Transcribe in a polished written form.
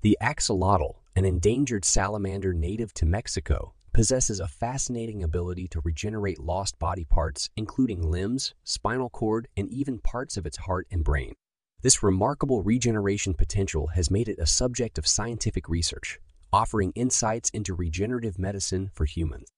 The axolotl, an endangered salamander native to Mexico, possesses a fascinating ability to regenerate lost body parts, including limbs, spinal cord, and even parts of its heart and brain. This remarkable regeneration potential has made it a subject of scientific research, offering insights into regenerative medicine for humans.